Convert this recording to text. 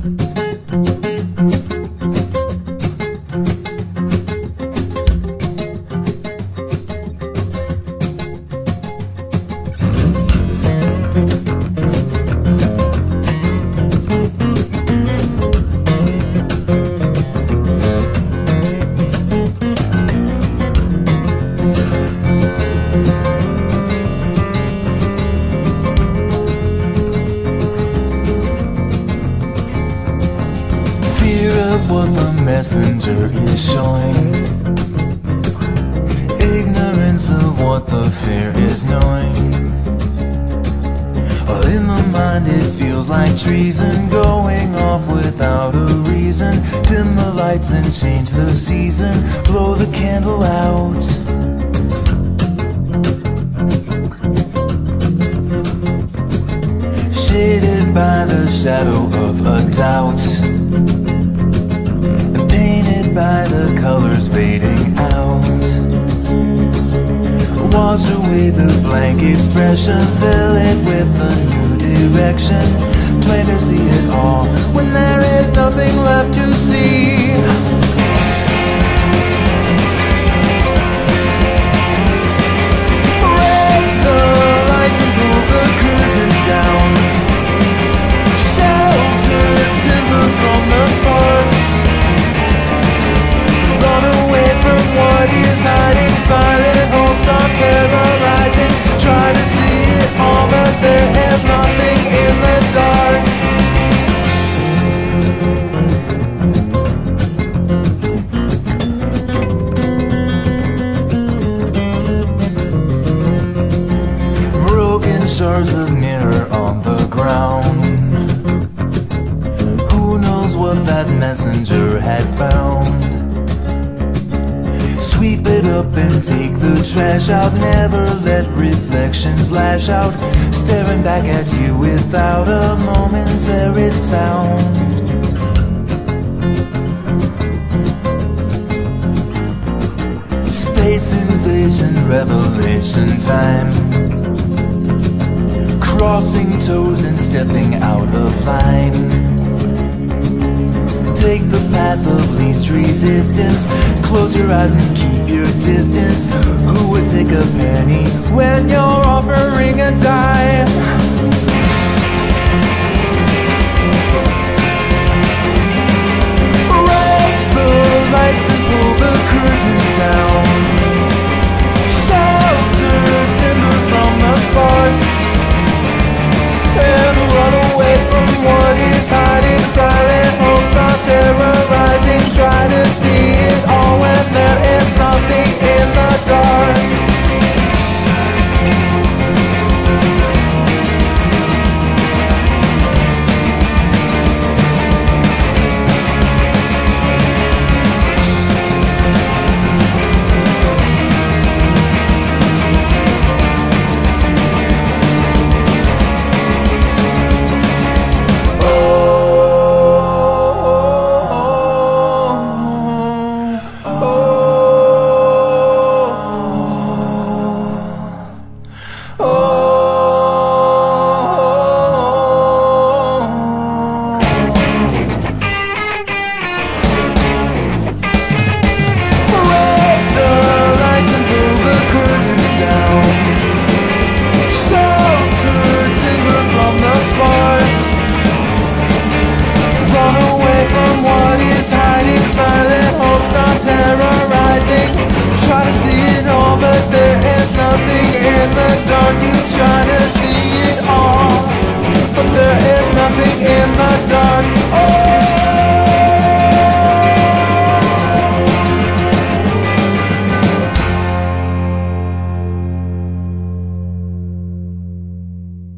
What the messenger is showing, ignorance of what the fear is knowing. All in the mind it feels like treason, going off without a reason. Dim the lights and change the season, blow the candle out. Shaded by the shadow of a doubt, by the colors fading out. Wash away the blank expression, fill it with a new direction. Plain to see it all when there is nothing left to see. Break the lights and pull the curtains down. Shelter timber from the sparks. Run away from what is hiding. Silent hopes are terrorizing. Try to see it all, but there is nothing in the dark. Broken shards of mirror on the ground. Who knows what that messenger had found? Sweep it up and take the trash out. Never let reflections lash out, staring back at you without a momentary sound. Space invasion, revelation time. Crossing toes and stepping out of line. Take the path of least resistance. Close your eyes and keep your distance. Who would take a penny when you're offering a dime?